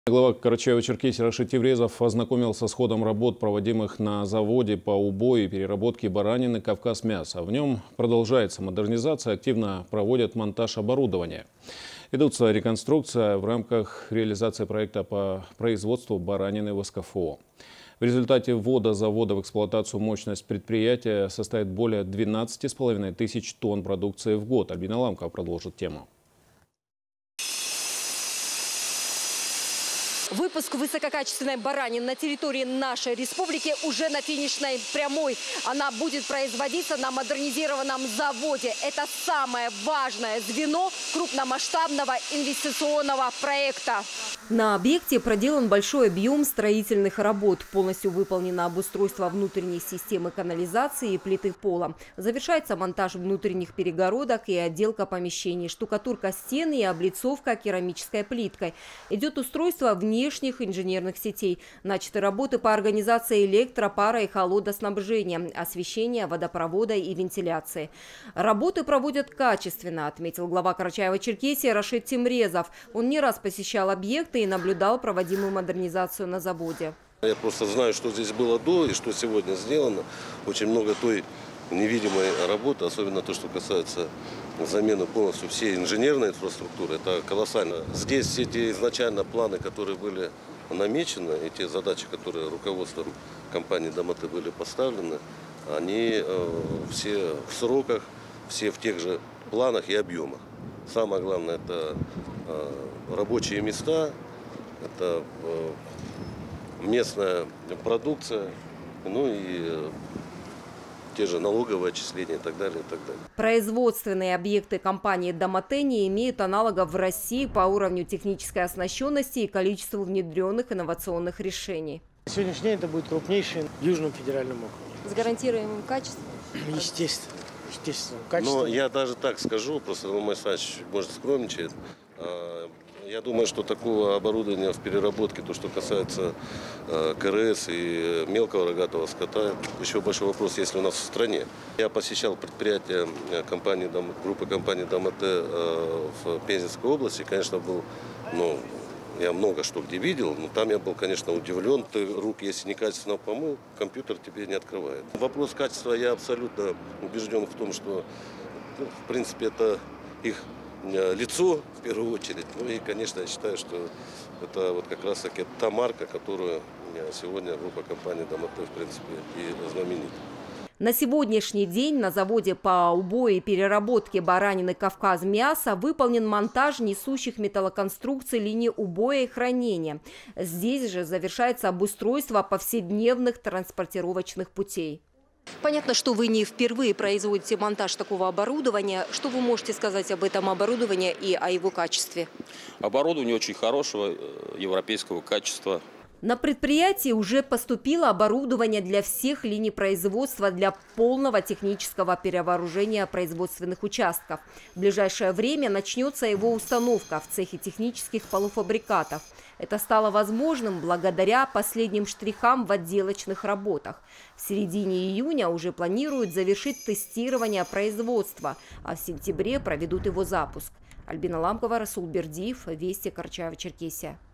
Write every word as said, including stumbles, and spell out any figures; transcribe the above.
Глава Карачаево-Черкесии Рашид Теврезов ознакомился с ходом работ, проводимых на заводе по убою и переработке баранины «Кавказмясо». В нем продолжается модернизация, активно проводят монтаж оборудования. Ведутся реконструкция в рамках реализации проекта по производству баранины в СКФО. В результате ввода завода в эксплуатацию мощность предприятия составит более двенадцати с половиной тысяч тонн продукции в год. Альбина Ламкова продолжит тему. Выпуск высококачественной баранины на территории нашей республики уже на финишной прямой. Она будет производиться на модернизированном заводе. Это самое важное звено крупномасштабного инвестиционного проекта. На объекте проделан большой объем строительных работ. Полностью выполнено обустройство внутренней системы канализации и плиты пола. Завершается монтаж внутренних перегородок и отделка помещений, штукатурка стен и облицовка керамической плиткой. Идет устройство внешних инженерных сетей. Начаты работы по организации электро-, пара- и холодоснабжения, освещения, водопровода и вентиляции. Работы проводят качественно, отметил глава Карачаево-Черкесии Рашид Теврезов. Он не раз посещал объекты и наблюдал проводимую модернизацию на заводе. Я просто знаю, что здесь было до и что сегодня сделано. Очень много той невидимой работы, особенно то, что касается замены полностью всей инженерной инфраструктуры. Это колоссально. Здесь все те изначально планы, которые были намечены, и те задачи, которые руководством компании «Домате» были поставлены, они э, все в сроках, все в тех же планах и объемах. Самое главное – это э, рабочие места, это э, местная продукция, ну и э, те же налоговые отчисления и так далее, и так далее. Производственные объекты компании «Домате» не имеют аналогов в России по уровню технической оснащенности и количеству внедренных инновационных решений. На сегодняшний день это будет крупнейший в Южном федеральном округе. С гарантируемым качеством? Естественно. Естественно. Качество. Но я даже так скажу, просто Роман Александрович, может, скромничает. Я думаю, что такого оборудования в переработке, то, что касается КРС и мелкого рогатого скота, еще большой вопрос, есть ли у нас в стране. Я посещал предприятия компании, группы компаний «Домате» в Пензенской области. Конечно, был, ну, я много что где видел, но там я был, конечно, удивлен. Ты рук, если некачественно помыл, компьютер тебе не открывает. Вопрос качества, я абсолютно убежден в том, что, ну, в принципе, это их лицо в первую очередь. Ну и, конечно, я считаю, что это вот как раз таки та марка, которую сегодня группа компаний «Домате» в принципе и знаменит. На сегодняшний день на заводе по убою и переработке баранины «Кавказмясо» выполнен монтаж несущих металлоконструкций линии убоя и хранения. Здесь же завершается обустройство повседневных транспортировочных путей. Понятно, что вы не впервые производите монтаж такого оборудования. Что вы можете сказать об этом оборудовании и о его качестве? Оборудование очень хорошего, европейского качества. На предприятии уже поступило оборудование для всех линий производства для полного технического перевооружения производственных участков. В ближайшее время начнется его установка в цехе технических полуфабрикатов. Это стало возможным благодаря последним штрихам в отделочных работах. В середине июня уже планируют завершить тестирование производства, а в сентябре проведут его запуск. Альбина Ламкова, Расул Бердиев, Вести, Карачаево-Черкесия.